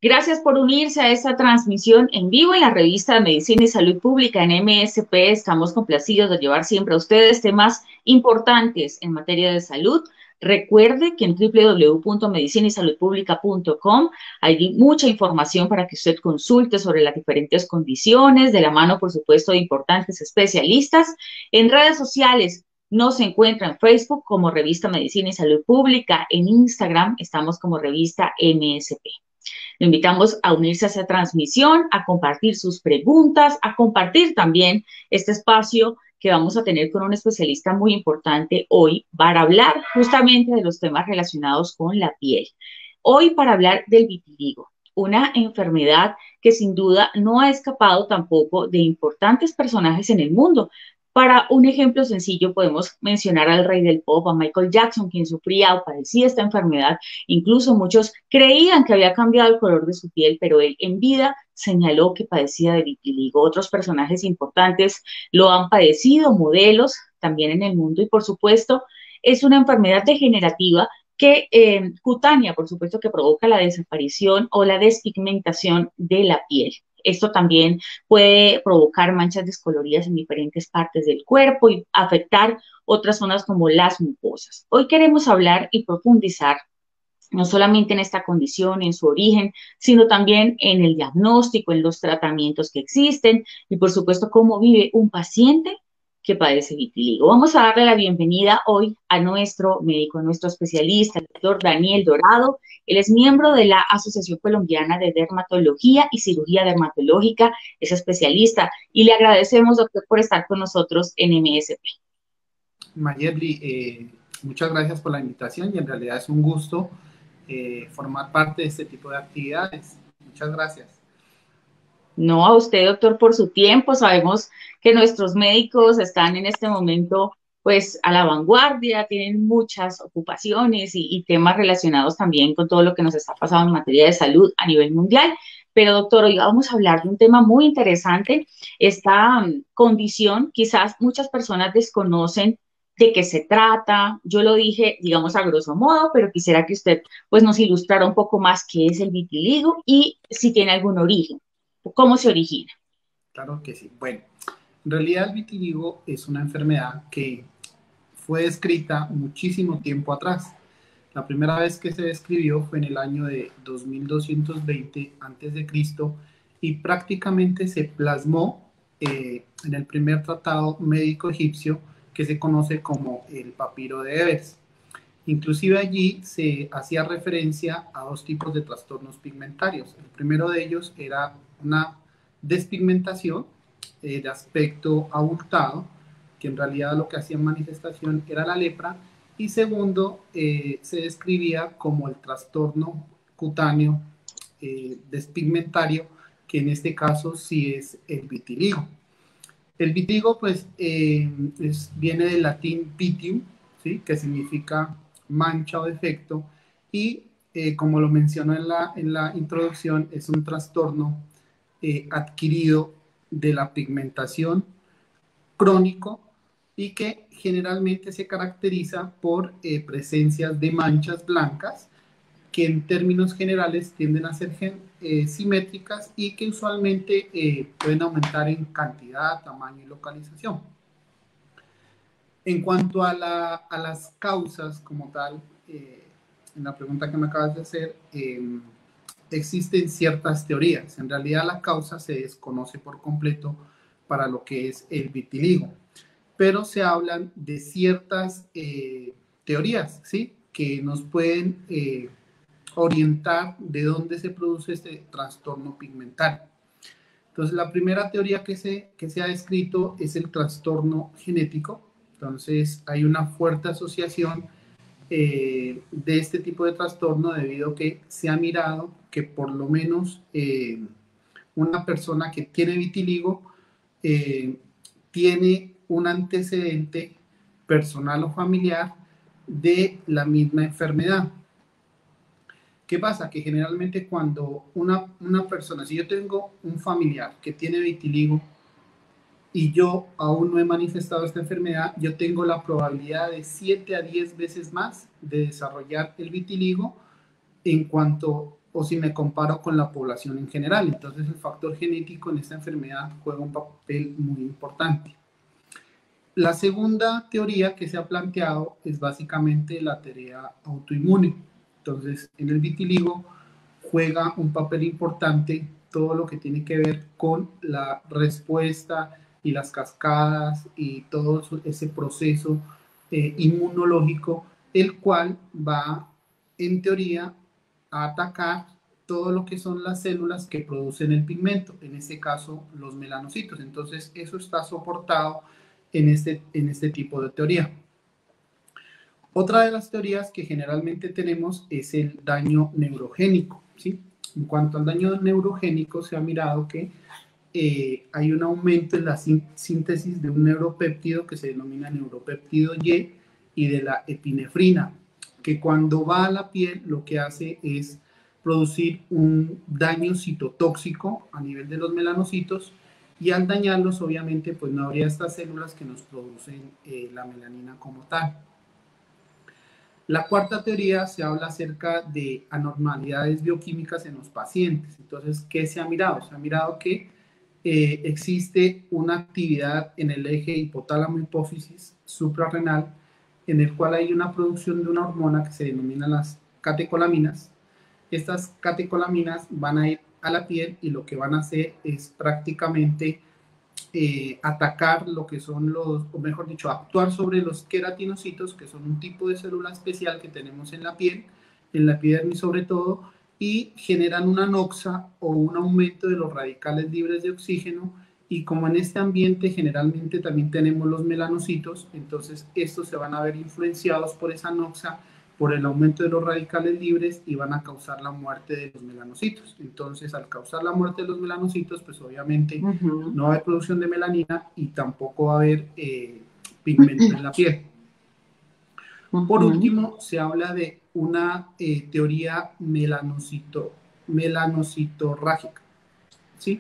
Gracias por unirse a esta transmisión en vivo en la revista de Medicina y Salud Pública en MSP. Estamos complacidos de llevar siempre a ustedes temas importantes en materia de salud. Recuerde que en www.medicinaysaludpublica.com hay mucha información para que usted consulte sobre las diferentes condiciones, de la mano, por supuesto, de importantes especialistas. En redes sociales nos encuentra en Facebook como Revista Medicina y Salud Pública, en Instagram estamos como Revista MSP. Lo invitamos a unirse a esa transmisión, a compartir sus preguntas, a compartir también este espacio que vamos a tener con un especialista muy importante hoy para hablar justamente de los temas relacionados con la piel. Hoy para hablar del vitiligo, una enfermedad que sin duda no ha escapado tampoco de importantes personajes en el mundo. Para un ejemplo sencillo podemos mencionar al rey del pop, a Michael Jackson, quien sufría o padecía esta enfermedad. Incluso muchos creían que había cambiado el color de su piel, pero él en vida señaló que padecía de vitiligo. Otros personajes importantes lo han padecido, modelos también en el mundo, y por supuesto es una enfermedad degenerativa que cutánea, por supuesto, que provoca la desaparición o la despigmentación de la piel. Esto también puede provocar manchas descoloridas en diferentes partes del cuerpo y afectar otras zonas como las mucosas. Hoy queremos hablar y profundizar no solamente en esta condición, en su origen, sino también en el diagnóstico, en los tratamientos que existen y, por supuesto, cómo vive un paciente que padece vitiligo. Vamos a darle la bienvenida hoy a nuestro médico, a nuestro especialista, el doctor Daniel Dorado. Él es miembro de la Asociación Colombiana de Dermatología y Cirugía Dermatológica, es especialista, y le agradecemos, doctor, por estar con nosotros en MSP. Mayerly, muchas gracias por la invitación y en realidad es un gusto formar parte de este tipo de actividades. Muchas gracias. No, a usted, doctor, por su tiempo. Sabemos que nuestros médicos están en este momento, pues, a la vanguardia, tienen muchas ocupaciones y temas relacionados también con todo lo que nos está pasando en materia de salud a nivel mundial. Pero, doctor, hoy vamos a hablar de un tema muy interesante. Esta condición, quizás muchas personas desconocen de qué se trata. Yo lo dije, digamos, a grosso modo, pero quisiera que usted, pues, nos ilustrara un poco más qué es el vitiligo y si tiene algún origen. ¿Cómo se origina? Claro que sí. Bueno, en realidad el vitiligo es una enfermedad que fue descrita muchísimo tiempo atrás. La primera vez que se describió fue en el año de 2220 a.C. y prácticamente se plasmó en el primer tratado médico egipcio que se conoce como el Papiro de Ebers. Inclusive allí se hacía referencia a dos tipos de trastornos pigmentarios. El primero de ellos era una despigmentación de aspecto abultado, que en realidad lo que hacía manifestación era la lepra, y segundo, se describía como el trastorno cutáneo despigmentario, que en este caso sí es el vitiligo. El vitiligo pues viene del latín vitium, ¿sí? Que significa mancha o defecto, y como lo mencionó en la introducción, es un trastorno adquirido de la pigmentación crónico y que generalmente se caracteriza por presencias de manchas blancas que en términos generales tienden a ser simétricas y que usualmente pueden aumentar en cantidad, tamaño y localización. En cuanto a las causas como tal, en la pregunta que me acabas de hacer, existen ciertas teorías. En realidad la causa se desconoce por completo para lo que es el vitiligo, pero se hablan de ciertas teorías, ¿sí? Que nos pueden orientar de dónde se produce este trastorno pigmentario. Entonces, la primera teoría que se ha descrito es el trastorno genético. Entonces, hay una fuerte asociación de este tipo de trastorno debido a que se ha mirado que por lo menos una persona que tiene vitiligo tiene un antecedente personal o familiar de la misma enfermedad. ¿Qué pasa? Que generalmente cuando una persona, si yo tengo un familiar que tiene vitiligo y yo aún no he manifestado esta enfermedad, yo tengo la probabilidad de 7 a 10 veces más de desarrollar el vitiligo en cuanto o si me comparo con la población en general. Entonces el factor genético en esta enfermedad juega un papel muy importante. La segunda teoría que se ha planteado es básicamente la teoría autoinmune. Entonces, en el vitiligo juega un papel importante todo lo que tiene que ver con la respuesta y las cascadas y todo ese proceso inmunológico, el cual va, en teoría, a atacar todo lo que son las células que producen el pigmento, en este caso los melanocitos. Entonces, eso está soportado en este tipo de teoría. Otra de las teorías que generalmente tenemos es el daño neurogénico, ¿sí? En cuanto al daño neurogénico, se ha mirado que hay un aumento en la síntesis de un neuropéptido que se denomina neuropéptido y de la epinefrina, que cuando va a la piel lo que hace es producir un daño citotóxico a nivel de los melanocitos, y al dañarlos obviamente pues no habría estas células que nos producen la melanina como tal. La cuarta teoría se habla acerca de anormalidades bioquímicas en los pacientes. Entonces, ¿qué se ha mirado? Se ha mirado que existe una actividad en el eje hipotálamo-hipófisis suprarrenal, en el cual hay una producción de una hormona que se denomina las catecolaminas. Estas catecolaminas van a ir a la piel y lo que van a hacer es prácticamente atacar lo que son los, o mejor dicho, actuar sobre los queratinocitos, que son un tipo de célula especial que tenemos en la epidermis sobre todo, y generan una noxa o un aumento de los radicales libres de oxígeno. Y como en este ambiente generalmente también tenemos los melanocitos, entonces estos se van a ver influenciados por esa noxa, por el aumento de los radicales libres, y van a causar la muerte de los melanocitos. Entonces, al causar la muerte de los melanocitos, pues obviamente no va a haber producción de melanina y tampoco va a haber pigmento en la piel. Por último, se habla de una teoría melanocitorrágica, ¿sí?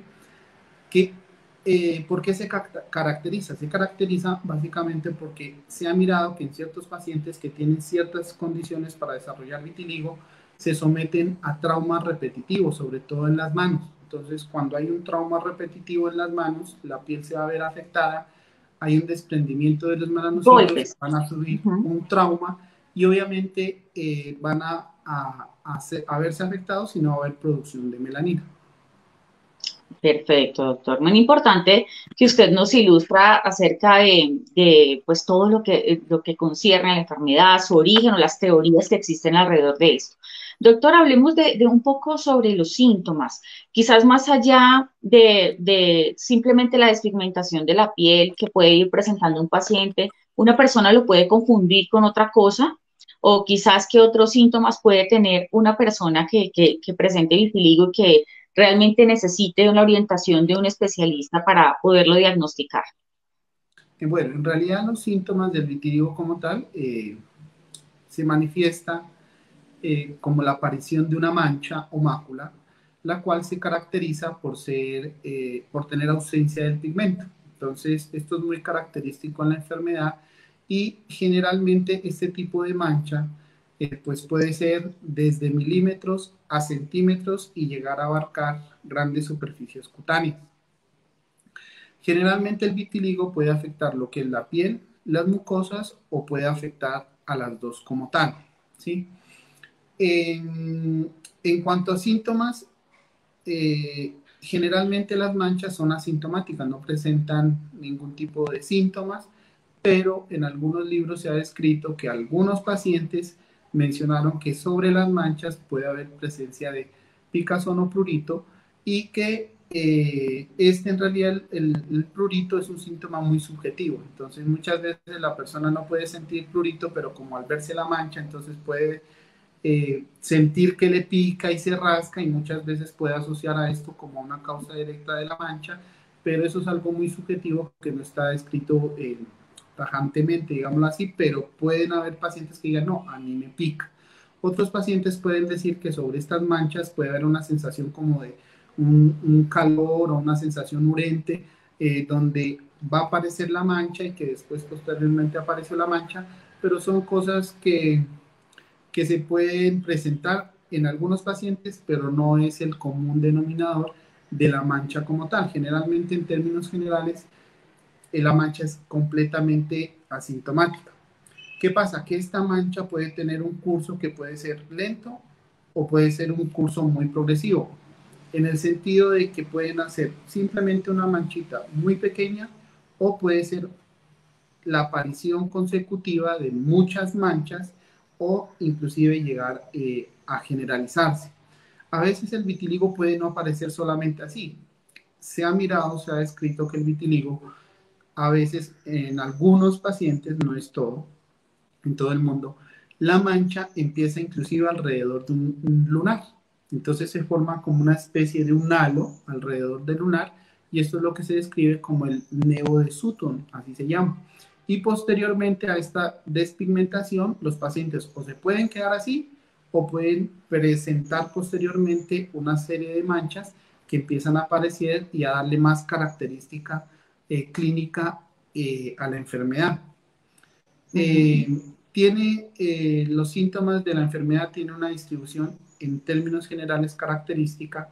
¿Por qué se caracteriza? Se caracteriza básicamente porque se ha mirado que en ciertos pacientes que tienen ciertas condiciones para desarrollar vitiligo, se someten a traumas repetitivos, sobre todo en las manos. Entonces, cuando hay un trauma repetitivo en las manos, la piel se va a ver afectada, hay un desprendimiento de los melanocitos, van a subir un trauma y obviamente van a verse afectados y no va a haber producción de melanina. Perfecto, doctor. Muy importante que usted nos ilustra acerca pues todo lo que concierne a la enfermedad, su origen o las teorías que existen alrededor de esto. Doctor, hablemos de un poco sobre los síntomas, quizás más allá de simplemente la despigmentación de la piel que puede ir presentando un paciente, una persona lo puede confundir con otra cosa, o quizás qué otros síntomas puede tener una persona que presente vitiligo y que realmente necesite una orientación de un especialista para poderlo diagnosticar. Bueno, en realidad los síntomas del vitiligo como tal se manifiesta como la aparición de una mancha o mácula, la cual se caracteriza por tener ausencia del pigmento. Entonces, esto es muy característico en la enfermedad y generalmente este tipo de mancha pues puede ser desde milímetros a centímetros y llegar a abarcar grandes superficies cutáneas. Generalmente el vitiligo puede afectar lo que es la piel, las mucosas o puede afectar a las dos como tal, ¿sí? En cuanto a síntomas, generalmente las manchas son asintomáticas, no presentan ningún tipo de síntomas, pero en algunos libros se ha descrito que algunos pacientes mencionaron que sobre las manchas puede haber presencia de picazón o prurito y que en realidad el prurito es un síntoma muy subjetivo. Entonces muchas veces la persona no puede sentir prurito, pero como al verse la mancha, entonces puede sentir que le pica y se rasca, y muchas veces puede asociar a esto como una causa directa de la mancha, pero eso es algo muy subjetivo que no está descrito tajantemente, digámoslo así, pero pueden haber pacientes que digan, no, a mí me pica. Otros pacientes pueden decir que sobre estas manchas puede haber una sensación como de un calor o una sensación urente, donde va a aparecer la mancha y que después posteriormente apareció la mancha, pero son cosas que se pueden presentar en algunos pacientes, pero no es el común denominador de la mancha como tal. Generalmente, en términos generales, la mancha es completamente asintomática. ¿Qué pasa? Que esta mancha puede tener un curso que puede ser lento o puede ser un curso muy progresivo, en el sentido de que pueden hacer simplemente una manchita muy pequeña o puede ser la aparición consecutiva de muchas manchas o inclusive llegar a generalizarse. A veces el vitiligo puede no aparecer solamente así. Se ha mirado, se ha descrito que el vitiligo a veces en algunos pacientes, no es todo, en todo el mundo, la mancha empieza inclusive alrededor de un lunar. Entonces se forma como una especie de un halo alrededor del lunar y esto es lo que se describe como el nevo de Sutton, así se llama. Y posteriormente a esta despigmentación, los pacientes o se pueden quedar así o pueden presentar posteriormente una serie de manchas que empiezan a aparecer y a darle más característica clínica a la enfermedad. Ujú. Tiene los síntomas de la enfermedad, tiene una distribución en términos generales característica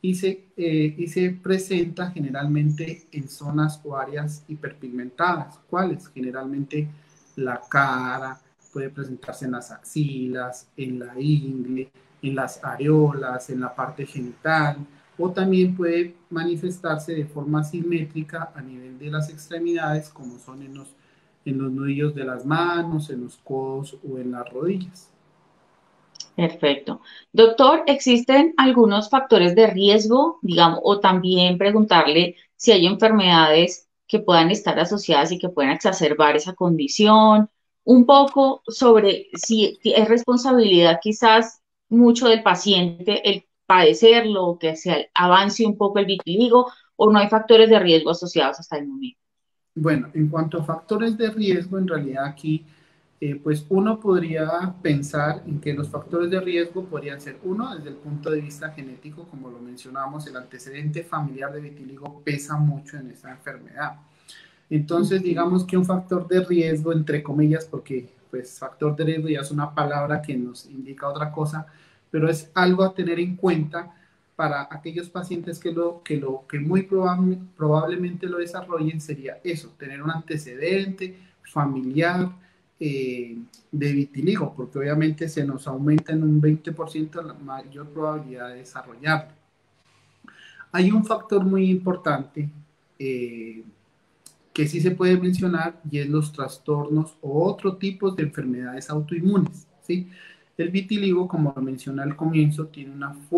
y se presenta generalmente en zonas o áreas hiperpigmentadas. ¿Cuáles? Generalmente la cara, puede presentarse en las axilas, en la ingle, en las areolas, en la parte genital, o también puede manifestarse de forma simétrica a nivel de las extremidades, como son en los nudillos de las manos, en los codos o en las rodillas. Perfecto. Doctor, ¿existen algunos factores de riesgo, digamos, o también preguntarle si hay enfermedades que puedan estar asociadas y que puedan exacerbar esa condición? Un poco sobre si es responsabilidad quizás mucho del paciente el padecerlo, que se avance un poco el vitiligo, o no hay factores de riesgo asociados hasta el momento. Bueno, en cuanto a factores de riesgo, en realidad aquí, pues uno podría pensar en que los factores de riesgo podrían ser uno, desde el punto de vista genético, como lo mencionamos, el antecedente familiar de vitiligo pesa mucho en esta enfermedad. Entonces, Ujú. digamos que un factor de riesgo, entre comillas, porque pues factor de riesgo ya es una palabra que nos indica otra cosa, pero es algo a tener en cuenta para aquellos pacientes que muy probablemente lo desarrollen sería eso, tener un antecedente familiar de vitiligo, porque obviamente se nos aumenta en un 20% la mayor probabilidad de desarrollarlo. Hay un factor muy importante eh, que sí se puede mencionar y es los trastornos o otro tipo de enfermedades autoinmunes, ¿sí? El vitiligo, como lo mencioné al comienzo, tiene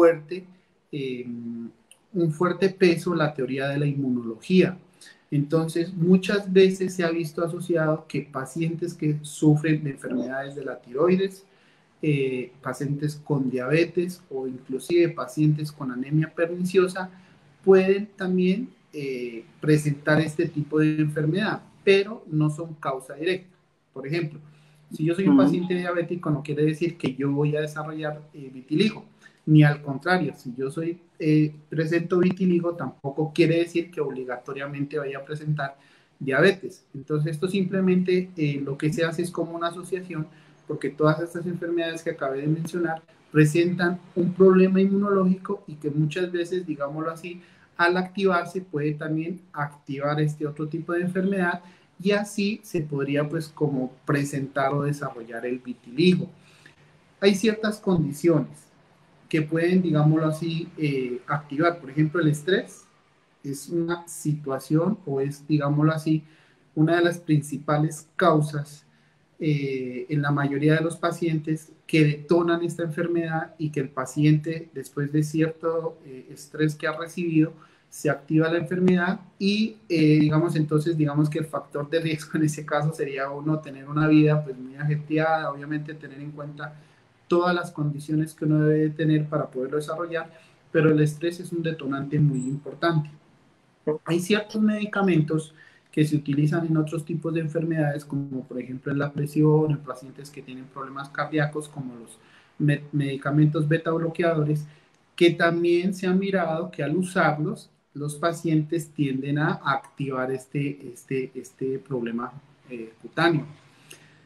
un fuerte peso la teoría de la inmunología. Entonces, muchas veces se ha visto asociado que pacientes que sufren de enfermedades de la tiroides, pacientes con diabetes o inclusive pacientes con anemia perniciosa pueden también presentar este tipo de enfermedad, pero no son causa directa. Por ejemplo, si yo soy un Ujú. paciente diabético, no quiere decir que yo voy a desarrollar vitiligo, ni al contrario, si yo presento vitiligo, tampoco quiere decir que obligatoriamente vaya a presentar diabetes. Entonces, esto simplemente lo que se hace es como una asociación, porque todas estas enfermedades que acabé de mencionar presentan un problema inmunológico y que muchas veces, digámoslo así, al activarse puede también activar este otro tipo de enfermedad y así se podría pues como presentar o desarrollar el vitiligo. Hay ciertas condiciones que pueden, digámoslo así, activar. Por ejemplo, el estrés es una situación o es, digámoslo así, una de las principales causas en la mayoría de los pacientes que detonan esta enfermedad y que el paciente, después de cierto estrés que ha recibido, se activa la enfermedad y, digamos, entonces, digamos que el factor de riesgo en ese caso sería uno tener una vida pues muy ajetreada, obviamente tener en cuenta todas las condiciones que uno debe tener para poderlo desarrollar, pero el estrés es un detonante muy importante. Hay ciertos medicamentos que se utilizan en otros tipos de enfermedades, como por ejemplo en la presión, en pacientes que tienen problemas cardíacos, como los medicamentos beta bloqueadores, que también se ha mirado que al usarlos, los pacientes tienden a activar este problema cutáneo.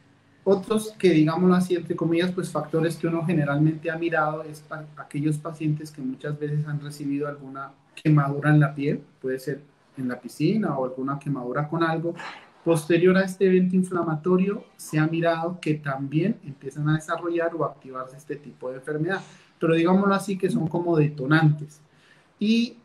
Otros que, digámoslo así, entre comillas, pues factores que uno generalmente ha mirado es para aquellos pacientes que muchas veces han recibido alguna quemadura en la piel, puede ser en la piscina o alguna quemadura con algo. Posterior a este evento inflamatorio, se ha mirado que también empiezan a desarrollar o activarse este tipo de enfermedad, pero digámoslo así, que son como detonantes. Y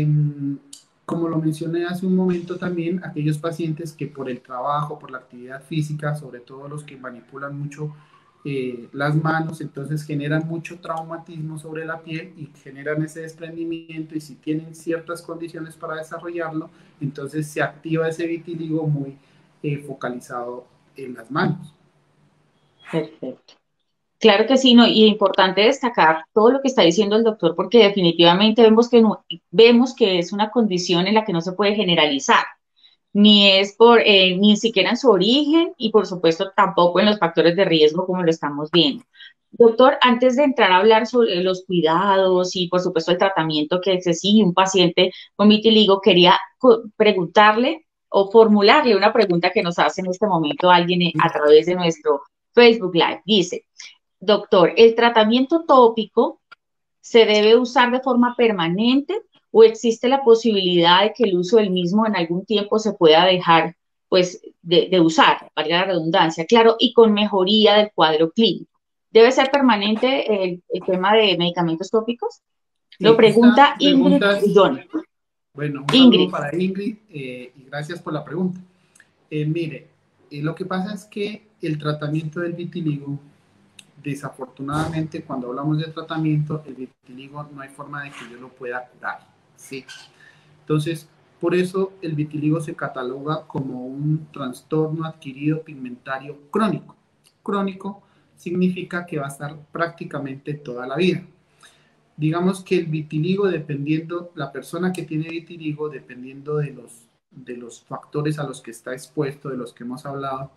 como lo mencioné hace un momento también, aquellos pacientes que por el trabajo, por la actividad física, sobre todo los que manipulan mucho las manos, entonces generan mucho traumatismo sobre la piel y generan ese desprendimiento, y si tienen ciertas condiciones para desarrollarlo, entonces se activa ese vitíligo muy focalizado en las manos. Perfecto. Claro que sí, no, y importante destacar todo lo que está diciendo el doctor, porque definitivamente vemos que vemos que es una condición en la que no se puede generalizar, ni es por ni siquiera en su origen y por supuesto tampoco en los factores de riesgo como lo estamos viendo. Doctor, antes de entrar a hablar sobre los cuidados y por supuesto el tratamiento que se sigue un paciente con vitiligo, quería preguntarle o formularle una pregunta que nos hace en este momento alguien a través de nuestro Facebook Live. Dice, doctor, ¿el tratamiento tópico se debe usar de forma permanente o existe la posibilidad de que el uso del mismo en algún tiempo se pueda dejar pues de usar, valga la redundancia, claro, y con mejoría del cuadro clínico? ¿Debe ser permanente el tema de medicamentos tópicos? Lo Sí, esta pregunta Ingrid pregunta es, John. bueno, un saludo Ingrid, para Ingrid y gracias por la pregunta. Mire, lo que pasa es que el tratamiento del vitiligo, desafortunadamente, cuando hablamos de tratamiento, el vitiligo no hay forma de que yo lo pueda curar, ¿sí? Entonces, por eso el vitiligo se cataloga como un trastorno adquirido pigmentario crónico. Crónico significa que va a estar prácticamente toda la vida. Digamos que el vitiligo, dependiendo, la persona que tiene vitiligo, dependiendo de los factores a los que está expuesto, de los que hemos hablado,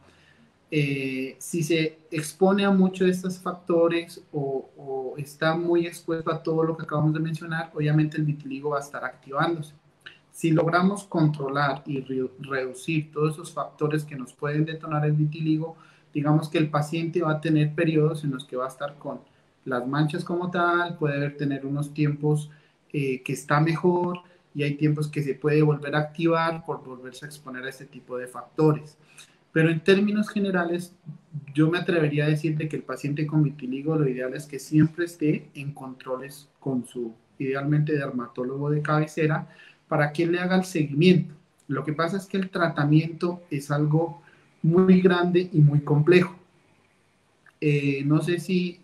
si se expone a muchos de estos factores o está muy expuesto a todo lo que acabamos de mencionar, obviamente el vitiligo va a estar activándose. Si logramos controlar y reducir todos esos factores que nos pueden detonar el vitiligo, digamos que el paciente va a tener periodos en los que va a estar con las manchas como tal, puede tener unos tiempos que está mejor, y hay tiempos que se puede volver a activar por volverse a exponer a este tipo de factores. Pero en términos generales, yo me atrevería a decirte que el paciente con vitiligo lo ideal es que siempre esté en controles con su, idealmente, dermatólogo de cabecera, para que él le haga el seguimiento. Lo que pasa es que el tratamiento es algo muy grande y muy complejo. No sé si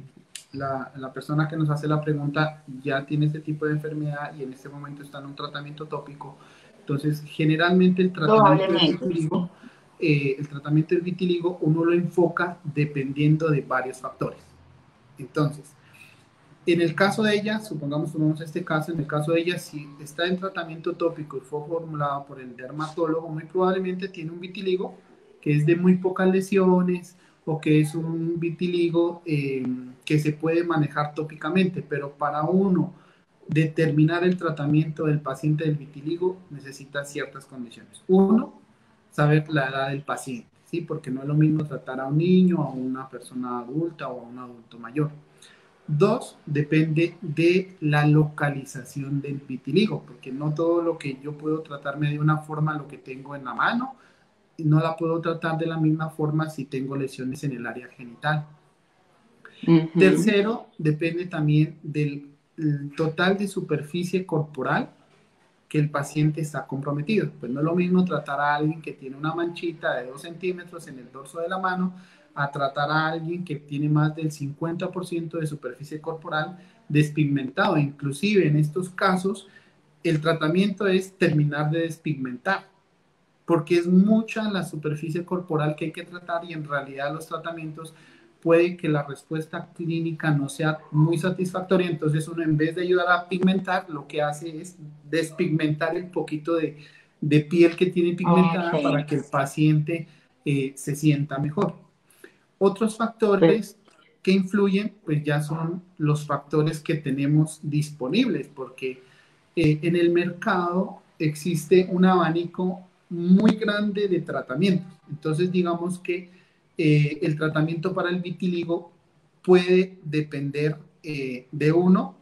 la persona que nos hace la pregunta ya tiene este tipo de enfermedad y en este momento está en un tratamiento tópico. Entonces, generalmente probablemente. el tratamiento del vitiligo uno lo enfoca dependiendo de varios factores. Entonces, en el caso de ella, supongamos tomamos este caso, en el caso de ella, si está en tratamiento tópico y fue formulado por el dermatólogo, muy probablemente tiene un vitiligo que es de muy pocas lesiones, o que es un vitiligo que se puede manejar tópicamente, pero para uno determinar el tratamiento del paciente del vitiligo necesita ciertas condiciones. Uno, saber la edad del paciente, ¿sí? Porque no es lo mismo tratar a un niño, a una persona adulta o a un adulto mayor. Dos, depende de la localización del vitiligo, porque no todo lo que yo puedo tratarme de una forma, lo que tengo en la mano, y no la puedo tratar de la misma forma si tengo lesiones en el área genital. Ujú. Tercero, depende también del total de superficie corporal que el paciente está comprometido. Pues no es lo mismo tratar a alguien que tiene una manchita de 2 centímetros en el dorso de la mano a tratar a alguien que tiene más del 50% de superficie corporal despigmentado. Inclusive en estos casos, el tratamiento es terminar de despigmentar, porque es mucha la superficie corporal que hay que tratar, y en realidad los tratamientos puede que la respuesta clínica no sea muy satisfactoria. Entonces uno, en vez de ayudar a pigmentar, lo que hace es despigmentar el poquito de piel que tiene Ok. pigmentada para que el paciente se sienta mejor. Otros Per- factores que influyen, pues ya son los factores que tenemos disponibles, porque en el mercado existe un abanico muy grande de tratamientos. Entonces, digamos que el tratamiento para el vitiligo puede depender de uno.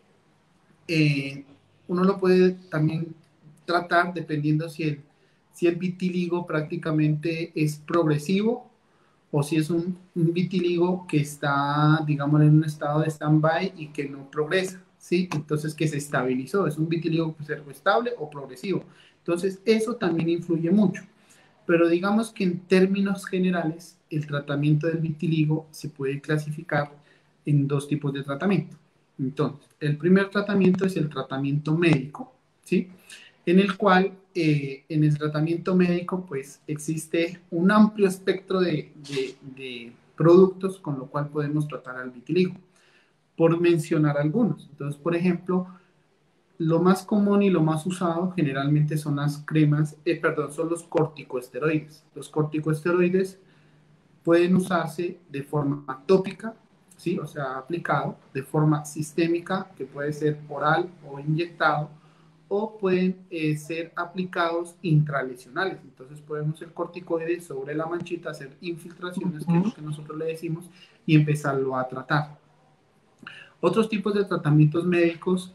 Uno lo puede también tratar dependiendo si el vitiligo prácticamente es progresivo o si es un vitiligo que está, digamos, en un estado de stand-by y que no progresa, ¿sí? Entonces, que se estabilizó, es un vitiligo estable o progresivo. Entonces, eso también influye mucho. Pero digamos que en términos generales, el tratamiento del vitiligo se puede clasificar en dos tipos de tratamiento. Entonces, el primer tratamiento es el tratamiento médico, ¿sí? En el cual, en el tratamiento médico, pues existe un amplio espectro de productos con lo cual podemos tratar al vitiligo, por mencionar algunos. Entonces, por ejemplo, lo más común y lo más usado generalmente son las cremas, perdón, son los corticosteroides. Los corticosteroides pueden usarse de forma tópica, ¿sí? O sea, aplicado, de forma sistémica, que puede ser oral o inyectado, o pueden ser aplicados intralesionales. Entonces podemos el corticoide sobre la manchita, hacer infiltraciones, que es lo que nosotros le decimos, y empezarlo a tratar. Otros tipos de tratamientos médicos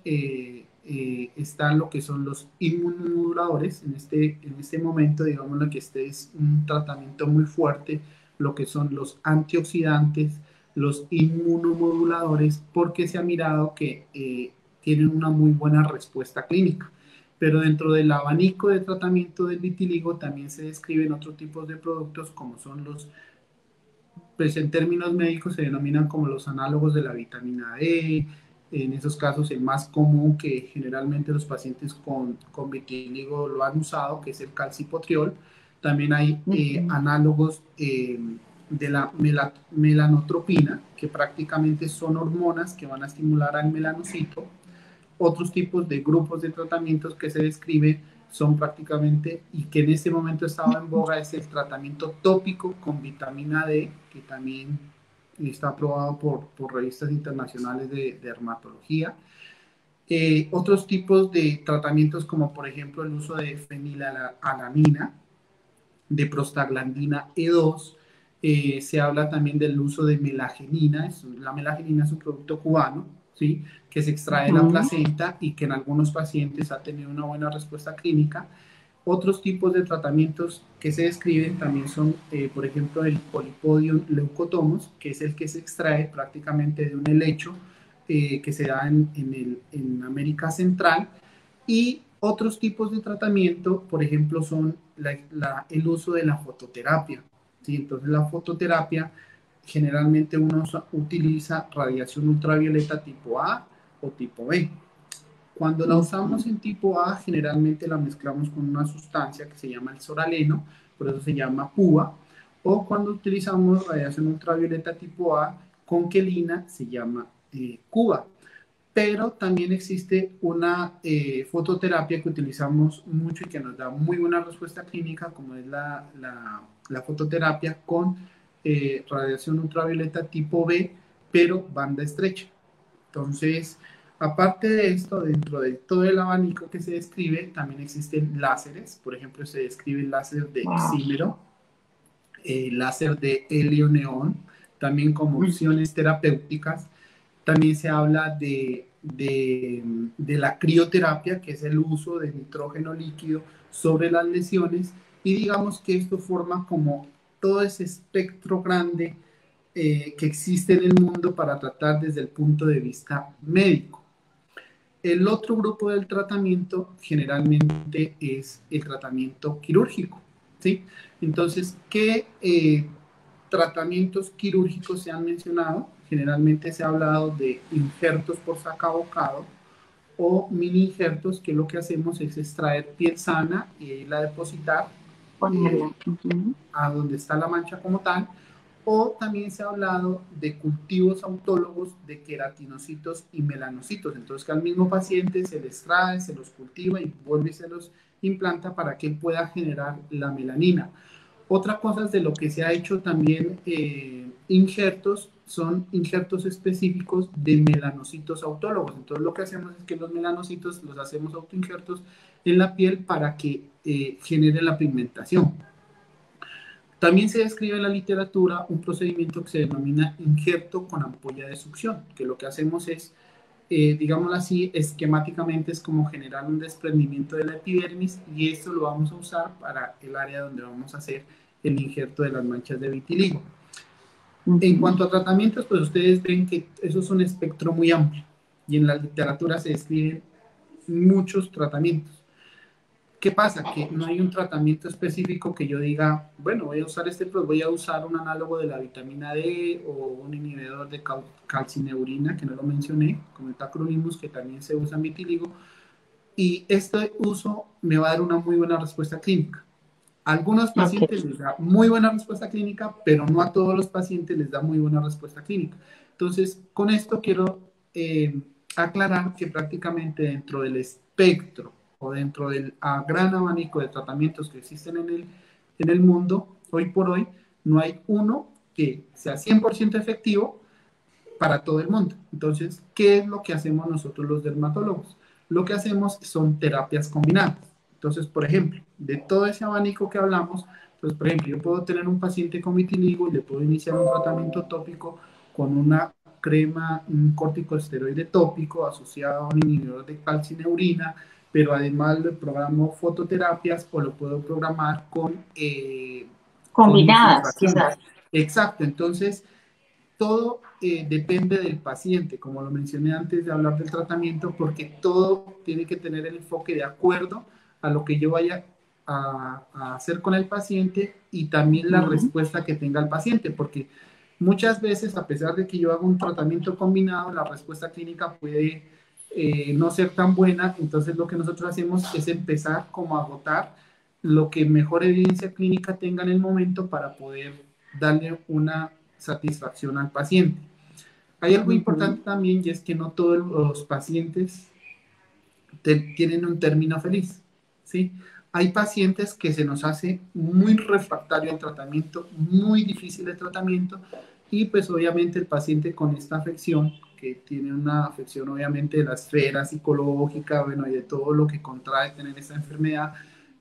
están lo que son los inmunomoduladores. En este momento, digamos que este es un tratamiento muy fuerte, lo que son los antioxidantes, los inmunomoduladores, porque se ha mirado que tienen una muy buena respuesta clínica. Pero dentro del abanico de tratamiento del vitiligo también se describen otros tipos de productos como son los, pues en términos médicos se denominan como los análogos de la vitamina D. En esos casos el más común que generalmente los pacientes con vitiligo lo han usado, que es el calcipotriol. También hay análogos de la melanotropina, que prácticamente son hormonas que van a estimular al melanocito. Otros tipos de grupos de tratamientos que se describen son prácticamente, y que en este momento estaba en boga, es el tratamiento tópico con vitamina D, que también está aprobado por revistas internacionales de dermatología. Otros tipos de tratamientos como por ejemplo el uso de fenilalanina, de prostaglandina E2, se habla también del uso de melagenina. La melagenina es un producto cubano, ¿sí? Que se extrae de la placenta y que en algunos pacientes ha tenido una buena respuesta clínica. Otros tipos de tratamientos que se describen también son, por ejemplo, el Polipodium leucotomos, que es el que se extrae prácticamente de un helecho que se da en América Central. Y otros tipos de tratamiento, por ejemplo, son el uso de la fototerapia, ¿sí? Entonces, la fototerapia, generalmente uno utiliza radiación ultravioleta tipo A o tipo B. Cuando la usamos en tipo A, generalmente la mezclamos con una sustancia que se llama el soraleno, por eso se llama PUA, o cuando utilizamos radiación ultravioleta tipo A con quelina, se llama CUBA. Pero también existe una fototerapia que utilizamos mucho y que nos da muy buena respuesta clínica, como es la fototerapia con radiación ultravioleta tipo B, pero banda estrecha. Entonces, aparte de esto, dentro de todo el abanico que se describe, también existen láseres. Por ejemplo, se describe el láser de Exímero, el láser de helio neón, también como opciones terapéuticas. También se habla de la crioterapia, que es el uso de nitrógeno líquido sobre las lesiones, y digamos que esto forma como todo ese espectro grande que existe en el mundo para tratar desde el punto de vista médico. El otro grupo del tratamiento generalmente es el tratamiento quirúrgico, ¿sí? Entonces, ¿qué tratamientos quirúrgicos se han mencionado? Generalmente se ha hablado de injertos por sacabocado o mini injertos, que lo que hacemos es extraer piel sana y la depositar a donde está la mancha como tal. O también se ha hablado de cultivos autólogos de queratinocitos y melanocitos. Entonces, que al mismo paciente se les trae, se los cultiva y vuelve y se los implanta para que él pueda generar la melanina. Otra cosa de lo que se ha hecho también injertos, son injertos específicos de melanocitos autólogos. Entonces, lo que hacemos es que los melanocitos los hacemos autoinjertos en la piel para que genere la pigmentación. También se describe en la literatura un procedimiento que se denomina injerto con ampolla de succión, que lo que hacemos es, digámoslo así, esquemáticamente es como generar un desprendimiento de la epidermis, y esto lo vamos a usar para el área donde vamos a hacer el injerto de las manchas de vitiligo. En cuanto a tratamientos, pues ustedes ven que eso es un espectro muy amplio, y en la literatura se describen muchos tratamientos. ¿Qué pasa? Que no hay un tratamiento específico que yo diga, bueno, voy a usar pues voy a usar un análogo de la vitamina D o un inhibidor de calcineurina, que no lo mencioné, como el tacrolimus, que también se usa en vitiligo, y este uso me va a dar una muy buena respuesta clínica. A algunos Ok. pacientes les da muy buena respuesta clínica, pero no a todos los pacientes les da muy buena respuesta clínica. Entonces, con esto quiero aclarar que prácticamente dentro del espectro o dentro del gran abanico de tratamientos que existen en el mundo, hoy por hoy, no hay uno que sea 100% efectivo para todo el mundo. Entonces, ¿qué es lo que hacemos nosotros los dermatólogos? Lo que hacemos son terapias combinadas. Entonces, por ejemplo, de todo ese abanico que hablamos, pues, por ejemplo, yo puedo tener un paciente con vitiligo y le puedo iniciar un tratamiento tópico con una crema, un corticosteroide tópico asociado a un inhibidor de calcineurina, pero además le programo fototerapias o lo puedo programar con Combinadas, infiltraciones. quizás. Exacto, entonces todo depende del paciente, como lo mencioné antes de hablar del tratamiento, porque todo tiene que tener el enfoque de acuerdo a lo que yo vaya a hacer con el paciente y también la respuesta que tenga el paciente, porque muchas veces, a pesar de que yo haga un tratamiento combinado, la respuesta clínica puede no ser tan buena. Entonces lo que nosotros hacemos es empezar como a agotar lo que mejor evidencia clínica tenga en el momento para poder darle una satisfacción al paciente. Hay algo importante también, y es que no todos los pacientes tienen un término feliz, ¿sí? Hay pacientes que se nos hace muy refractario al tratamiento, muy difícil el tratamiento, y pues obviamente el paciente con esta afección, que tiene una afección obviamente de la esfera psicológica, bueno, y de todo lo que contrae tener esta enfermedad,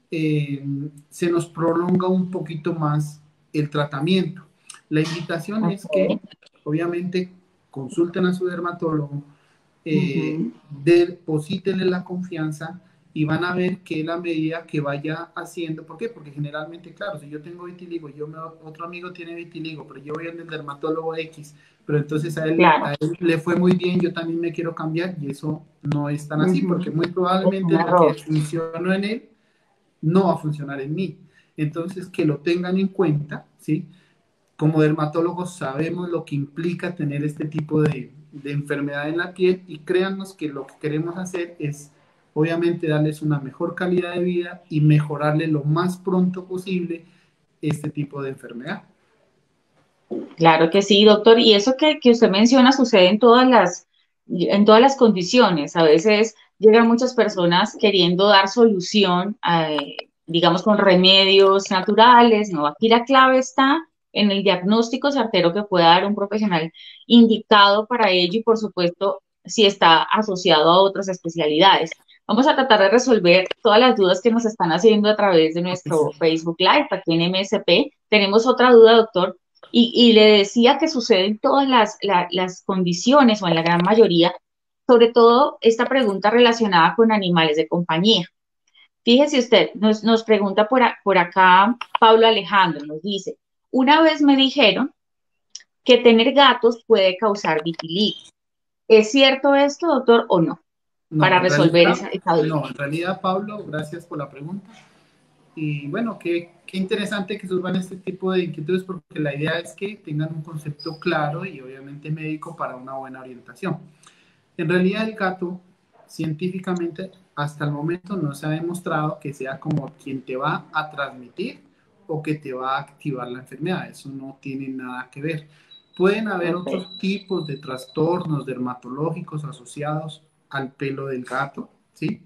se nos prolonga un poquito más el tratamiento. La invitación es que, Ok. obviamente, consulten a su dermatólogo, Ujú. deposítenle la confianza y van a ver que la medida que vaya haciendo, ¿por qué? Porque generalmente, claro, si yo tengo vitiligo, otro amigo tiene vitiligo, pero yo voy al dermatólogo X, pero entonces Claro. a él le fue muy bien, yo también me quiero cambiar, y eso no es tan así, porque Ujú. muy Es un probablemente lo que error. funcionó en él no va a funcionar en mí. Entonces, que lo tengan en cuenta, ¿sí? Como dermatólogos sabemos lo que implica tener este tipo de enfermedad en la piel, y créannos que lo que queremos hacer es obviamente darles una mejor calidad de vida y mejorarle lo más pronto posible este tipo de enfermedad. Claro que sí, doctor. Y eso que usted menciona sucede en todas las condiciones. A veces llegan muchas personas queriendo dar solución, digamos, con remedios naturales. No, aquí la clave está en el diagnóstico certero que pueda dar un profesional indicado para ello y, por supuesto, si está asociado a otras especialidades. Vamos a tratar de resolver todas las dudas que nos están haciendo a través de Ok, sí. nuestro Facebook Live aquí en MSP. Tenemos otra duda, doctor. Y le decía que sucede en todas las condiciones o en la gran mayoría, sobre todo esta pregunta relacionada con animales de compañía. Fíjese usted, nos pregunta por acá Pablo Alejandro, nos dice, una vez me dijeron que tener gatos puede causar vitiligo. ¿Es cierto esto, doctor, o no? No, Para en resolver realidad, esa duda. no, en realidad, Pablo, gracias por la pregunta. Y bueno, qué interesante que surjan este tipo de inquietudes, porque la idea es que tengan un concepto claro y obviamente médico para una buena orientación. En realidad el gato, científicamente, hasta el momento no se ha demostrado que sea como quien te va a transmitir o que te va a activar la enfermedad. Eso no tiene nada que ver. Pueden haber Ok. otros tipos de trastornos dermatológicos asociados al pelo del gato, ¿sí?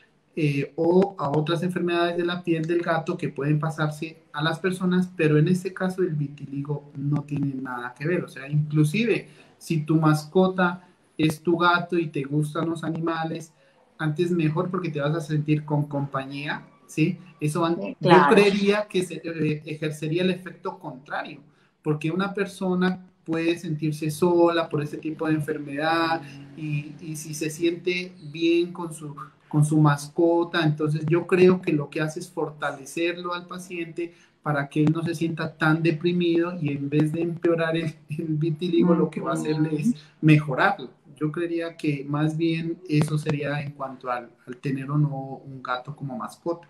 O a otras enfermedades de la piel del gato que pueden pasarse a las personas, pero en este caso el vitiligo no tiene nada que ver. O sea, inclusive si tu mascota es tu gato y te gustan los animales, antes mejor, porque te vas a sentir con compañía, ¿sí? Yo Claro. creería que ejercería el efecto contrario, porque una persona puede sentirse sola por ese tipo de enfermedad y si se siente bien con su mascota, entonces yo creo que lo que hace es fortalecerlo al paciente para que él no se sienta tan deprimido y en vez de empeorar el vitiligo, lo que va a hacerle es Ujú. mejorarlo. Yo creería que más bien eso sería en cuanto al tener o no un gato como mascota.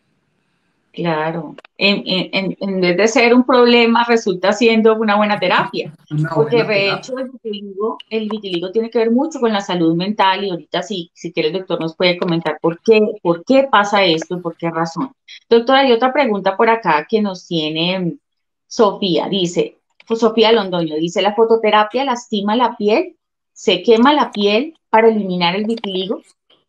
Claro, en vez de ser un problema, resulta siendo una buena terapia, Una porque buena de terapia. hecho el vitiligo tiene que ver mucho con la salud mental y ahorita sí, si quiere el doctor nos puede comentar por qué pasa esto y por qué razón. Doctora, hay otra pregunta por acá que nos tiene Sofía, dice, Sofía Londoño, dice, ¿la fototerapia lastima la piel? ¿Se quema la piel para eliminar el vitiligo?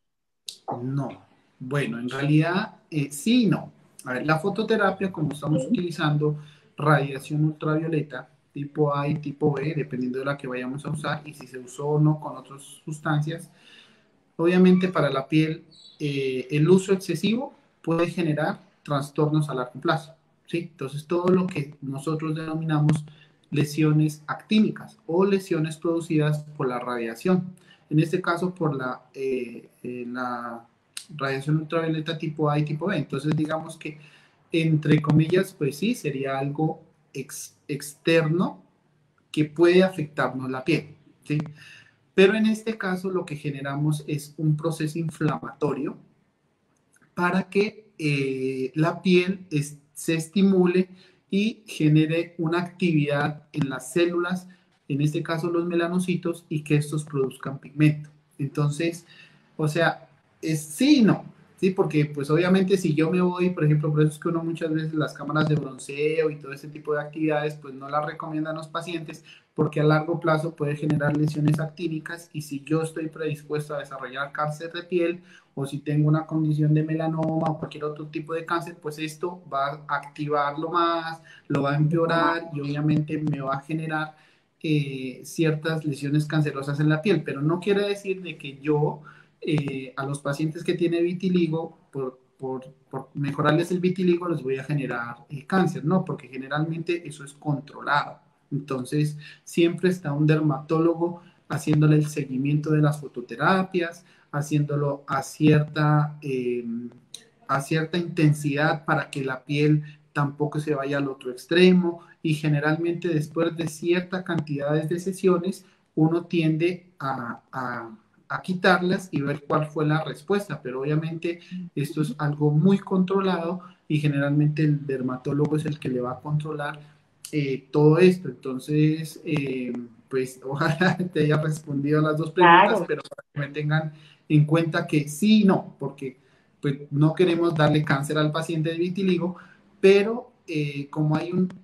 No. Bueno, en realidad sí y no. A ver, la fototerapia, como estamos Sí. utilizando radiación ultravioleta, tipo A y tipo B, dependiendo de la que vayamos a usar, y si se usó o no con otras sustancias, obviamente para la piel el uso excesivo puede generar trastornos a largo plazo, ¿sí? Entonces todo lo que nosotros denominamos lesiones actínicas o lesiones producidas por la radiación, en este caso por la radiación ultravioleta tipo A y tipo B. Entonces digamos que entre comillas, pues sí, sería algo externo que puede afectarnos la piel, ¿sí? Pero en este caso lo que generamos es un proceso inflamatorio para que la piel se estimule y genere una actividad en las células, en este caso los melanocitos, y que estos produzcan pigmento. Entonces, o sea, es sí y no, ¿sí? Porque pues obviamente si yo me voy, por ejemplo, por eso es que uno muchas veces las cámaras de bronceo y todo ese tipo de actividades, pues no las recomiendan a los pacientes porque a largo plazo puede generar lesiones actínicas y si yo estoy predispuesto a desarrollar cáncer de piel o si tengo una condición de melanoma o cualquier otro tipo de cáncer, pues esto va a activarlo más, lo va a empeorar y obviamente me va a generar ciertas lesiones cancerosas en la piel, pero no quiere decir de que yo a los pacientes que tienen vitiligo, por mejorarles el vitiligo, les voy a generar cáncer, no, porque generalmente eso es controlado. Entonces, siempre está un dermatólogo haciéndole el seguimiento de las fototerapias, haciéndolo a cierta intensidad para que la piel tampoco se vaya al otro extremo y generalmente después de ciertas cantidades de sesiones uno tiende a quitarlas y ver cuál fue la respuesta, pero obviamente esto es algo muy controlado y generalmente el dermatólogo es el que le va a controlar todo esto. Entonces, pues ojalá te haya respondido a las dos preguntas, Claro. pero para que me tengan en cuenta que sí y no, porque pues, no queremos darle cáncer al paciente de vitiligo, pero como hay un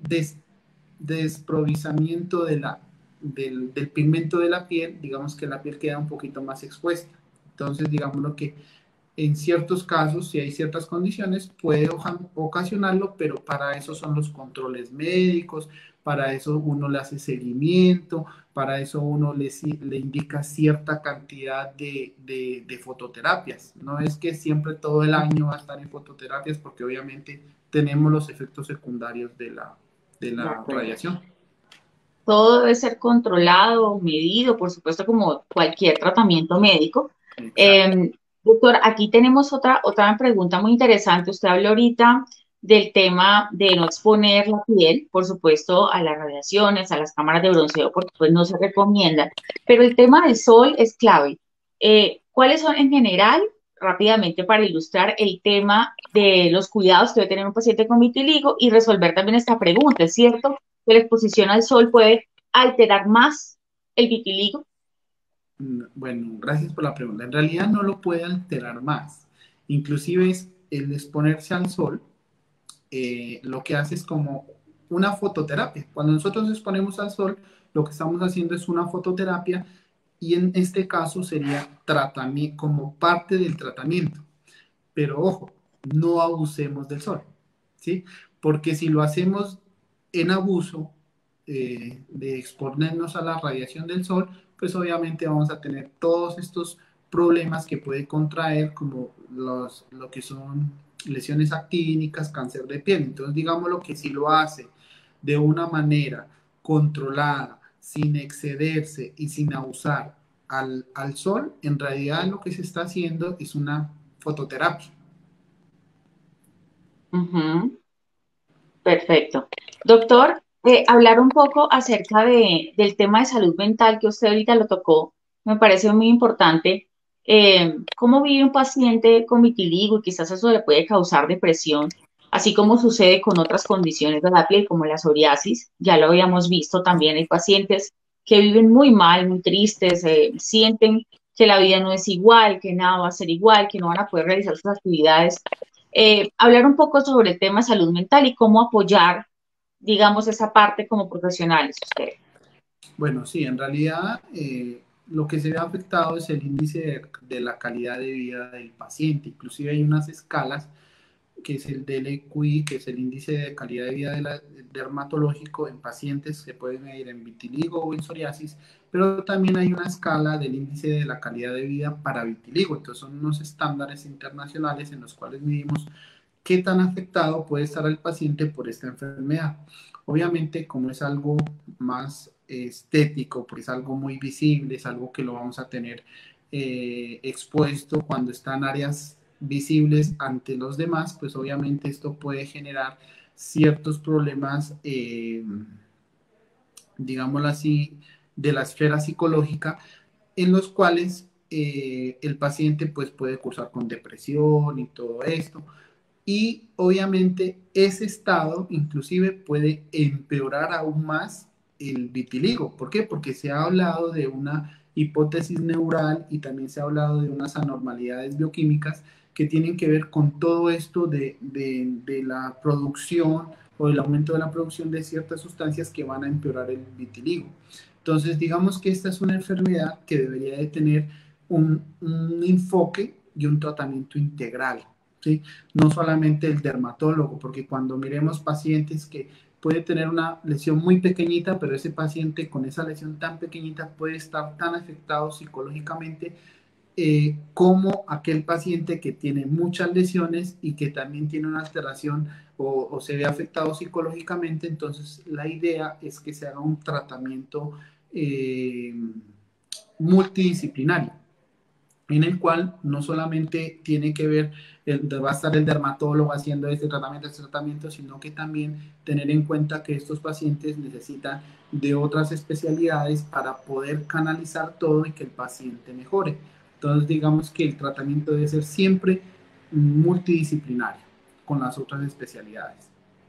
desprovisamiento del pigmento de la piel, digamos que la piel queda un poquito más expuesta. Entonces, digámoslo que en ciertos casos, si hay ciertas condiciones, puede ocasionarlo, pero para eso son los controles médicos, para eso uno le hace seguimiento, para eso uno le indica cierta cantidad de fototerapias. No es que siempre todo el año va a estar en fototerapias, porque obviamente tenemos los efectos secundarios de De la acuerdo. radiación. Todo debe ser controlado, medido, por supuesto, como cualquier tratamiento médico. Exacto. Eh, Doctor, aquí tenemos otra pregunta muy interesante. Usted habló ahorita del tema de no exponer la piel, por supuesto, a las radiaciones, a las cámaras de bronceo, porque pues no se recomiendan. Pero el tema del sol es clave. ¿Cuáles son en general, rápidamente para ilustrar el tema de los cuidados que debe tener un paciente con vitiligo y resolver también esta pregunta? ¿Es cierto que la exposición al sol puede alterar más el vitiligo? Bueno, gracias por la pregunta. En realidad no lo puede alterar más. Inclusive es el exponerse al sol, lo que hace es como una fototerapia. Cuando nosotros nos exponemos al sol, lo que estamos haciendo es una fototerapia y en este caso sería tratamiento, como parte del tratamiento. Pero ojo, no abusemos del sol, ¿sí? Porque si lo hacemos en abuso de exponernos a la radiación del sol, pues obviamente vamos a tener todos estos problemas que puede contraer, como lo que son lesiones actínicas, cáncer de piel. Entonces, digámoslo que si lo hace de una manera controlada, sin excederse y sin abusar al sol, en realidad lo que se está haciendo es una fototerapia. Ujú. Perfecto. Doctor, hablar un poco acerca del tema de salud mental que usted ahorita lo tocó, me parece muy importante. ¿Cómo vive un paciente con vitiligo? Y quizás eso le puede causar depresión, así como sucede con otras condiciones de la piel, como la psoriasis. Ya lo habíamos visto también. Hay pacientes que viven muy mal, muy tristes, sienten que la vida no es igual, que nada va a ser igual, que no van a poder realizar sus actividades. Hablar un poco sobre el tema de salud mental y cómo apoyar, digamos, esa parte como profesionales usted. Bueno, sí, en realidad lo que se ve afectado es el índice de la calidad de vida del paciente. Inclusive hay unas escalas que es el DLQI, que es el índice de calidad de vida dermatológico en pacientes que pueden medir en vitiligo o en psoriasis, pero también hay una escala del índice de la calidad de vida para vitiligo. Entonces son unos estándares internacionales en los cuales medimos qué tan afectado puede estar el paciente por esta enfermedad. Obviamente, como es algo más estético, porque es algo muy visible, es algo que lo vamos a tener expuesto cuando están áreas visibles ante los demás, pues obviamente esto puede generar ciertos problemas, digámoslo así, de la esfera psicológica, en los cuales el paciente pues puede cursar con depresión y todo esto. Y obviamente ese estado inclusive puede empeorar aún más el vitiligo. ¿Por qué? Porque se ha hablado de una hipótesis neural y también se ha hablado de unas anormalidades bioquímicas que tienen que ver con todo esto de la producción o el aumento de la producción de ciertas sustancias que van a empeorar el vitiligo. Entonces, digamos que esta es una enfermedad que debería de tener un enfoque y un tratamiento integral, ¿sí? No solamente el dermatólogo, porque cuando miremos pacientes que puede tener una lesión muy pequeñita, pero ese paciente con esa lesión tan pequeñita puede estar tan afectado psicológicamente como aquel paciente que tiene muchas lesiones y que también tiene una alteración o se ve afectado psicológicamente. Entonces la idea es que se haga un tratamiento eh, multidisciplinario en el cual no solamente tiene que ver, va a estar el dermatólogo haciendo este tratamiento, sino que también tener en cuenta que estos pacientes necesitan de otras especialidades para poder canalizar todo y que el paciente mejore. Entonces, digamos que el tratamiento debe ser siempre multidisciplinario con las otras especialidades.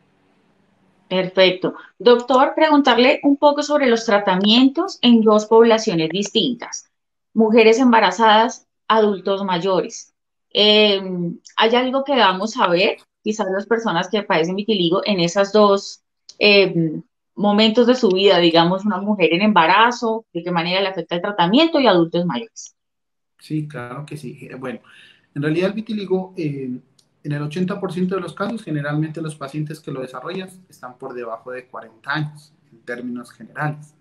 Perfecto. Doctor, preguntarle un poco sobre los tratamientos en dos poblaciones distintas, mujeres embarazadas, adultos mayores. Eh, ¿Hay algo que vamos a ver, quizás las personas que padecen vitiligo, en esas dos momentos de su vida, digamos, una mujer en embarazo, de qué manera le afecta el tratamiento y adultos mayores? Sí, claro que sí. Bueno, en realidad el vitiligo, en el 80% de los casos, generalmente los pacientes que lo desarrollan están por debajo de 40 años, en términos generales.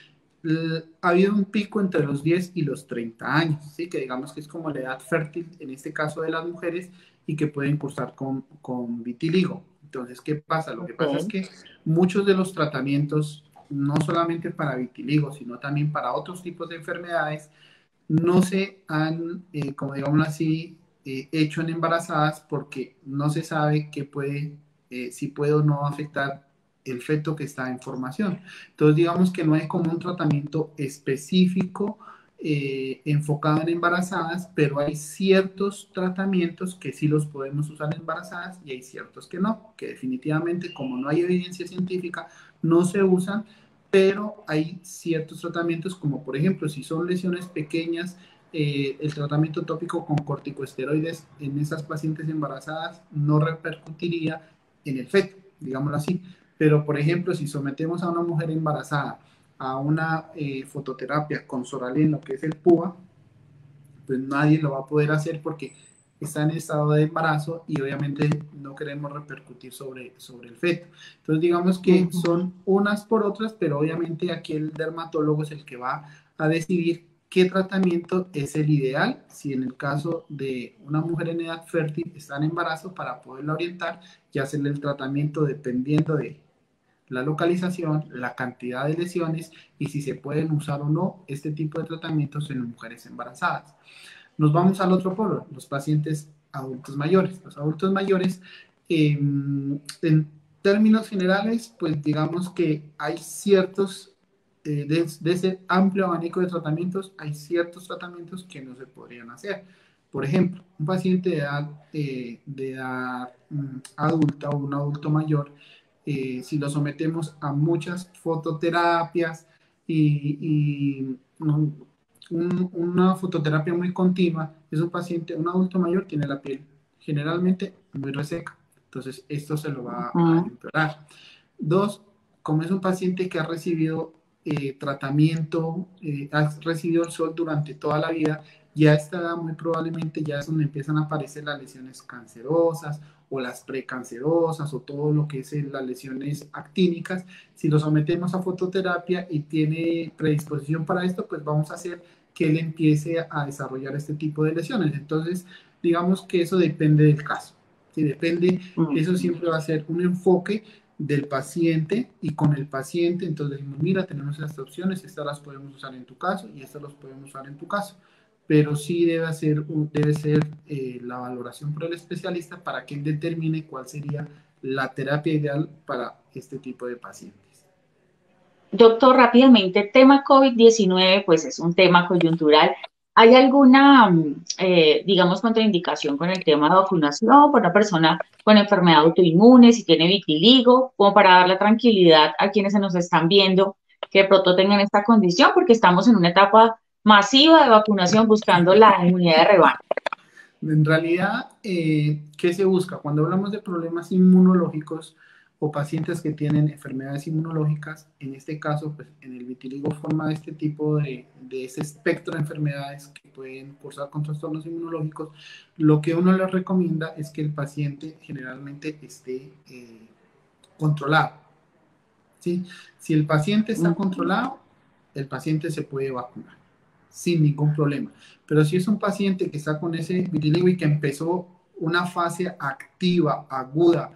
Ha habido un pico entre los 10 y los 30 años, ¿sí? Que digamos que es como la edad fértil, en este caso de las mujeres, y que pueden cursar con vitiligo. Entonces, ¿qué pasa? Lo que pasa es Ok. que muchos de los tratamientos, no solamente para vitiligo, sino también para otros tipos de enfermedades, no se han, como digamos así, hecho en embarazadas porque no se sabe qué puede, si puede o no afectar el feto que está en formación. Entonces, digamos que no hay como un tratamiento específico enfocado en embarazadas, pero hay ciertos tratamientos que sí los podemos usar en embarazadas y hay ciertos que no, que definitivamente como no hay evidencia científica, no se usan, pero hay ciertos tratamientos como por ejemplo si son lesiones pequeñas, el tratamiento tópico con corticosteroides en esas pacientes embarazadas no repercutiría en el feto, digámoslo así. Pero por ejemplo, si sometemos a una mujer embarazada a una fototerapia con soraleno, que es el PUA, pues nadie lo va a poder hacer porque está en estado de embarazo y obviamente no queremos repercutir sobre el feto. Entonces digamos que Ujú. son unas por otras, pero obviamente aquí el dermatólogo es el que va a decidir qué tratamiento es el ideal si en el caso de una mujer en edad fértil está en embarazo para poderla orientar y hacerle el tratamiento dependiendo de la localización, la cantidad de lesiones y si se pueden usar o no este tipo de tratamientos en mujeres embarazadas. Nos vamos al otro polo, los pacientes adultos mayores. Los adultos mayores, en términos generales, pues digamos que hay ciertos, de ese amplio abanico de tratamientos, hay ciertos tratamientos que no se podrían hacer. Por ejemplo, un paciente de edad adulta o un adulto mayor, si lo sometemos a muchas fototerapias y una fototerapia muy continua, es un paciente, un adulto mayor, tiene la piel generalmente muy reseca. Entonces, esto se lo va a Ujú. empeorar. Dos, como es un paciente que ha recibido tratamiento, ha recibido el sol durante toda la vida, ya a esta edad muy probablemente ya es donde empiezan a aparecer las lesiones cancerosas o las precancerosas o todo lo que es las lesiones actínicas. Si lo sometemos a fototerapia y tiene predisposición para esto, pues vamos a hacer que él empiece a desarrollar este tipo de lesiones. Entonces, digamos que eso depende del caso. Si depende, eso Ujú. siempre va a ser un enfoque del paciente y con el paciente, entonces decimos, mira, tenemos estas opciones, estas las podemos usar en tu caso y estas las podemos usar en tu caso. Pero sí debe ser la valoración por el especialista para que él determine cuál sería la terapia ideal para este tipo de pacientes. Doctor, rápidamente, tema COVID-19, pues es un tema coyuntural. ¿Hay alguna, digamos, contraindicación con el tema de vacunación por una persona con enfermedad autoinmune, si tiene vitiligo, como para dar la tranquilidad a quienes se nos están viendo que de pronto tengan esta condición, porque estamos en una etapa masiva de vacunación buscando la inmunidad de rebaño? En realidad, ¿qué se busca? Cuando hablamos de problemas inmunológicos o pacientes que tienen enfermedades inmunológicas, en este caso, pues en el vitiligo forma este tipo de ese espectro de enfermedades que pueden cursar con trastornos inmunológicos, lo que uno les recomienda es que el paciente generalmente esté controlado, ¿sí? Si el paciente está Ujú. controlado, el paciente se puede vacunar sin ningún problema. Pero si es un paciente que está con ese vitiligo y que empezó una fase activa, aguda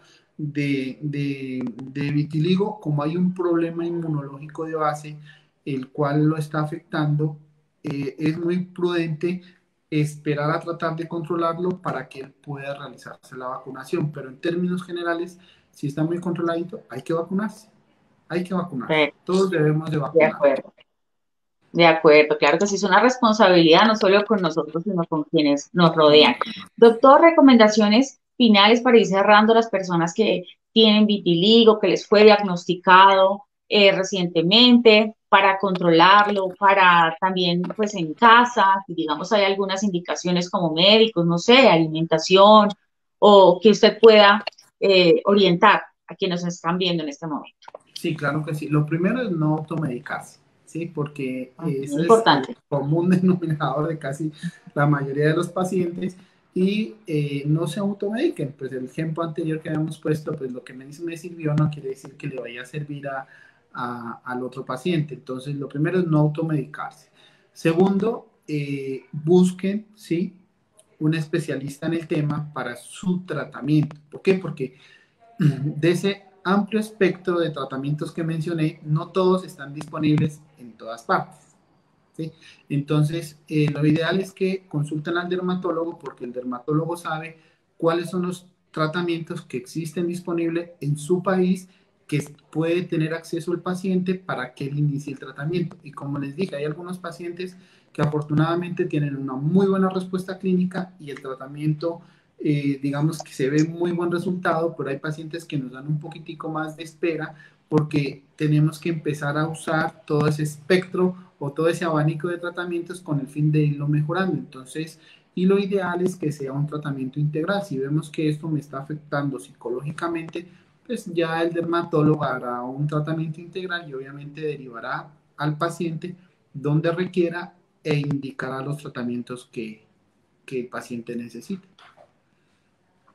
de vitiligo, como hay un problema inmunológico de base, el cual lo está afectando, es muy prudente esperar a tratar de controlarlo para que él pueda realizarse la vacunación. Pero en términos generales, si está muy controladito, hay que vacunarse. Hay que vacunarse. Todos debemos de De vacunar. acuerdo. De acuerdo, claro que sí, es una responsabilidad no solo con nosotros, sino con quienes nos rodean. Doctor, recomendaciones finales para ir cerrando a las personas que tienen vitiligo, que les fue diagnosticado recientemente, para controlarlo, para también, pues en casa, si digamos hay algunas indicaciones como médicos, no sé, alimentación, o que usted pueda orientar a quienes nos están viendo en este momento. Sí, claro que sí. Lo primero es no automedicarse, ¿sí? Porque Ujú, ese es el importante. común denominador de casi la mayoría de los pacientes y no se automediquen. Pues el ejemplo anterior que habíamos puesto, pues lo que me sirvió no quiere decir que le vaya a servir al otro paciente. Entonces, lo primero es no automedicarse. Segundo, busquen, ¿sí? Un especialista en el tema para su tratamiento. ¿Por qué? Porque de ese amplio espectro de tratamientos que mencioné, no todos están disponibles en todas partes, ¿sí? Entonces, lo ideal es que consulten al dermatólogo porque el dermatólogo sabe cuáles son los tratamientos que existen disponibles en su país que puede tener acceso el paciente para que él inicie el tratamiento. Y como les dije, hay algunos pacientes que afortunadamente tienen una muy buena respuesta clínica y el tratamiento digamos que se ve muy buen resultado, pero hay pacientes que nos dan un poquitico más de espera porque tenemos que empezar a usar todo ese espectro o todo ese abanico de tratamientos con el fin de irlo mejorando. Entonces, y lo ideal es que sea un tratamiento integral. Si vemos que esto me está afectando psicológicamente, pues ya el dermatólogo hará un tratamiento integral y obviamente derivará al paciente donde requiera e indicará los tratamientos que el paciente necesite.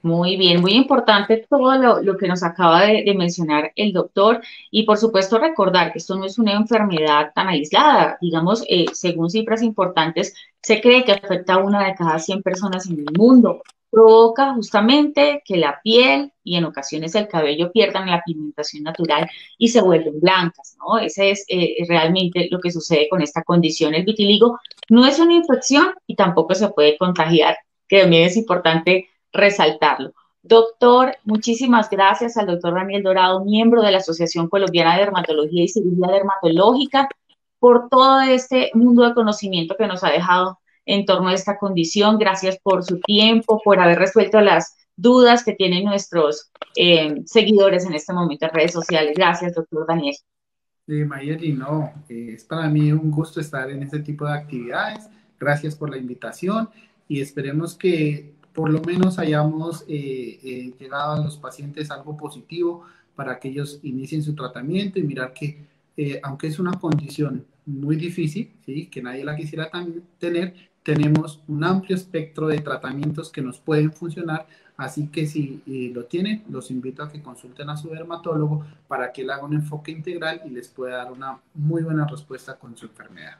Muy bien, muy importante todo lo que nos acaba de mencionar el doctor y por supuesto recordar que esto no es una enfermedad tan aislada. Digamos, según cifras importantes, se cree que afecta a una de cada 100 personas en el mundo. Provoca justamente que la piel y en ocasiones el cabello pierdan la pigmentación natural y se vuelven blancas, ¿no? Ese es realmente lo que sucede con esta condición. El vitiligo no es una infección y tampoco se puede contagiar, que también es importante resaltarlo. Doctor, muchísimas gracias al doctor Daniel Dorado, miembro de la Asociación Colombiana de Dermatología y Cirugía Dermatológica, por todo este mundo de conocimiento que nos ha dejado en torno a esta condición. Gracias por su tiempo, por haber resuelto las dudas que tienen nuestros seguidores en este momento en redes sociales. Gracias, doctor Daniel. Mayeli, no, es para mí un gusto estar en este tipo de actividades. Gracias por la invitación y esperemos que por lo menos hayamos llegado a los pacientes algo positivo para que ellos inicien su tratamiento y mirar que aunque es una condición muy difícil, ¿sí? Que nadie la quisiera tener, tenemos un amplio espectro de tratamientos que nos pueden funcionar. Así que si lo tienen, los invito a que consulten a su dermatólogo para que él haga un enfoque integral y les pueda dar una muy buena respuesta con su enfermedad.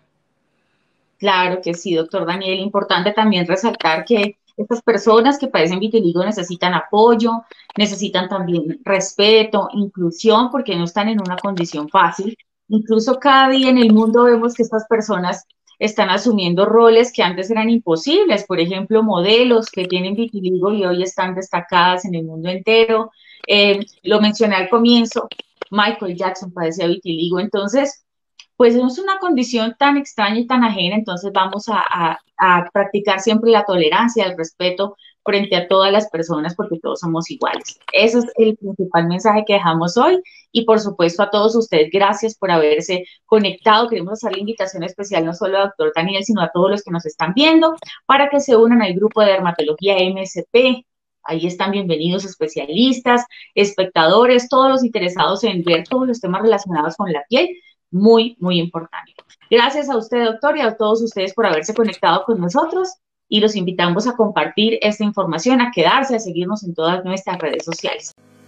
Claro que sí, doctor Daniel. Importante también resaltar que estas personas que padecen vitiligo necesitan apoyo, necesitan también respeto, inclusión, porque no están en una condición fácil. Incluso cada día en el mundo vemos que estas personas están asumiendo roles que antes eran imposibles. Por ejemplo, modelos que tienen vitiligo y hoy están destacadas en el mundo entero. Lo mencioné al comienzo, Michael Jackson padecía vitiligo. Entonces, pues no es una condición tan extraña y tan ajena, entonces vamos a practicar siempre la tolerancia, el respeto frente a todas las personas porque todos somos iguales. Ese es el principal mensaje que dejamos hoy y por supuesto a todos ustedes, gracias por haberse conectado. Queremos hacer la invitación especial no solo al doctor Daniel, sino a todos los que nos están viendo para que se unan al grupo de dermatología MSP. Ahí están bienvenidos especialistas, espectadores, todos los interesados en ver todos los temas relacionados con la piel, muy, muy importante. Gracias a usted, doctor, y a todos ustedes por haberse conectado con nosotros y los invitamos a compartir esta información, a quedarse, a seguirnos en todas nuestras redes sociales.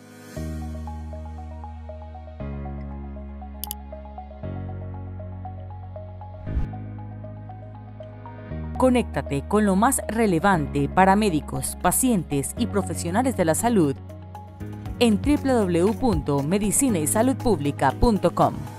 Conéctate con lo más relevante para médicos, pacientes y profesionales de la salud en www.medicinaysaludpublica.com.